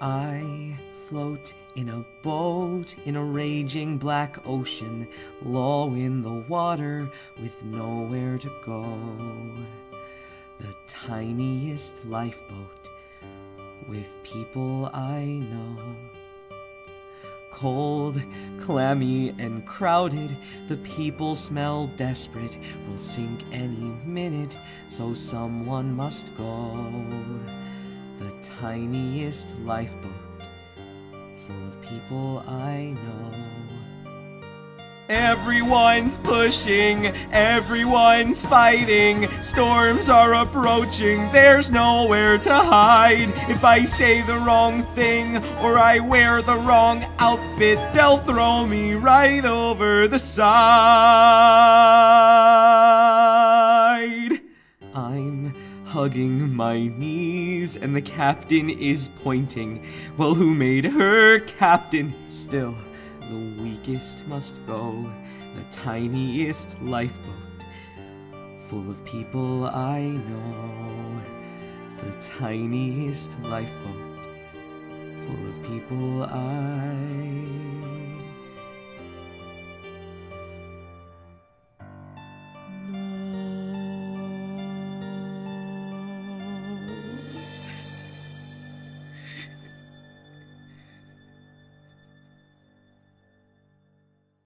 I float in a boat in a raging black ocean, low in the water with nowhere to go. The tiniest lifeboat with people I know. Cold, clammy, and crowded, the people smell desperate, will sink any minute, so someone must go. The tiniest lifeboat, full of people I know. Everyone's pushing, everyone's fighting, storms are approaching, there's nowhere to hide. If I say the wrong thing, or I wear the wrong outfit, they'll throw me right over the side. I'm hugging my knees, and the captain is pointing. Well, who made her captain? Still, the weakest must go, the tiniest lifeboat, full of people I know. The tiniest lifeboat, full of people I